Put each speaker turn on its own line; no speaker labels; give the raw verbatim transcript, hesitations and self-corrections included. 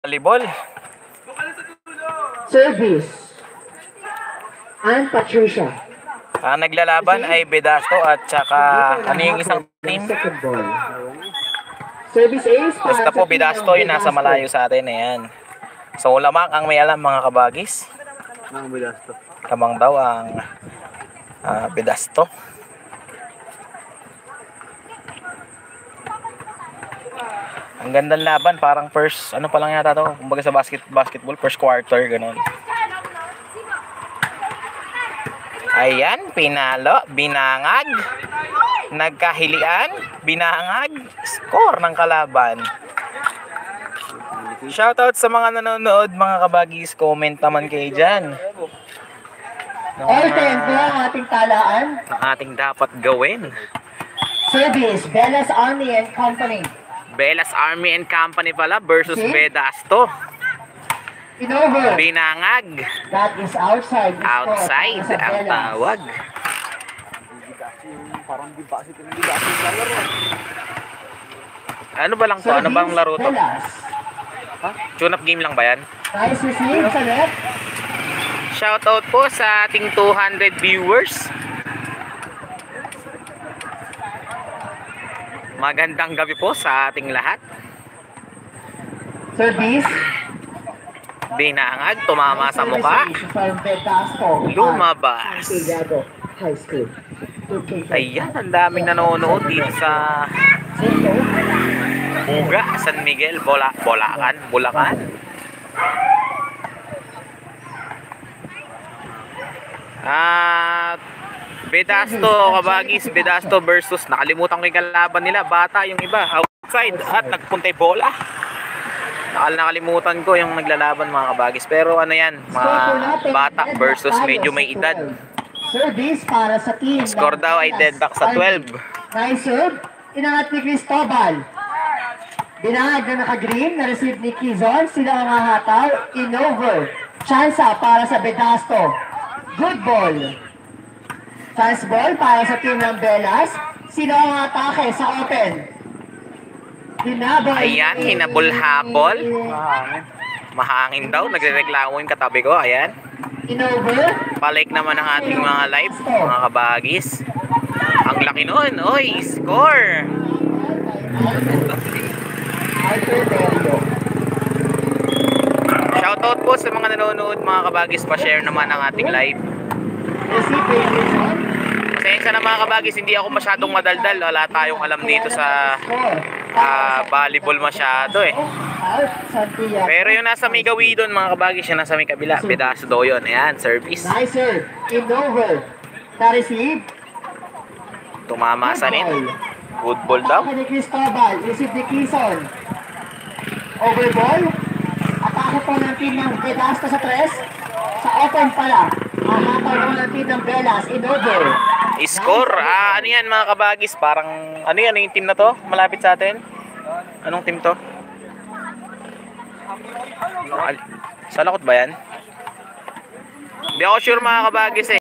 Volleyball.
Service. And Patricia.
Ang naglalaban ay Bedasto at saka ano yung isang team?
Second ball. Service ace.
Basta po Bedasto yung nasa malayo sa atin. Ayan. So lamang ang may alam mga kabagis.
Ang Bedasto.
Kamang daw ang uh, Bedasto. Ang gandang laban, parang first, ano pa lang yata to, kumbaga sa basket, basketball, first quarter, ganun. Ayan, pinalo, binangag, nagkahilian, binangag, score ng kalaban. Shoutout sa mga nanonood, mga kabagis, comment naman kayo dyan.
All ten po ang ating talaan.
Ang ating dapat gawin.
Service, Bellas Army and Company.
Bellas Army and Company pala versus Bedasto.
Inover.
Binangag.
That is outside. the score.
Outside
Para sa
ang
Bellas.
tawag.
Parang di basit ng di basit laro.
Ano ba lang to? Ano bang laro to?
Bellas.
Tune-up game lang ba yan?
Nice receive sa net.
Shoutout po sa ating two hundred viewers. Magandang gabi po sa ating lahat.
Service.
Binangag, tumama sa mukha.
From Bedasto.
Lumabas.
Santiago High School.
Ayan, ang daming nanonood dito sa Buga, San Miguel, Bola, Bolacan, Bulacan. At Bedasto, kabagis, Bedasto versus, nakalimutan ko yung kalaban nila, bata yung iba, outside at nagpuntay bola. Nakal nakalimutan ko yung naglalaban mga kabagis, pero ano yan, mga bata versus medyo may edad.
Service para sa team.
Score daw ay dead back sa twelve.
Nice serve. Inangat ni Cristobal. Binahag na naka-green. Na-receive ni Kizon. Sila ang hahataw. In-over. Chansa para sa Bedasto. Good ball. Chance ball para sa team ng Bellas. Sila ang atake sa open. Hinabol.
Ayan, hinabol-habol. Mahangin daw. Nagrereklamo yung katabi ko. Ayan.
In-over.
Palike naman ang ating mga live, mga kabagis. Ang laki nun. Oy, score!
Arthur Bello.
Shoutout po sa mga nanonood, mga kabagis. Pa-share naman ang ating live.
Receive Bello.
Pasensya na mga kabagis, hindi ako masyadong madaldal. Wala tayong alam dito sa uh, volleyball masyado eh. Pero yung nasa may gawi doon mga kabagis, yung nasa may kabila, Bedasto daw yun. Ayan, service.
Nice serve. In-over. Na-receive.
Tumama sa net. Good ball daw.
Atake ni Cristobal. Receive ni Kizon. Overball. Atake po ng team ng Bedasto sa tres. Sa open pala. Ahataw po ng team ng Bellas. In-over.
Score. Ah, ano yan mga kabagis? Parang, ano yan? Ano yung team na to? Malapit sa atin? Anong team to? Sa lakot ba yan? Hindi ako sure mga kabagis eh.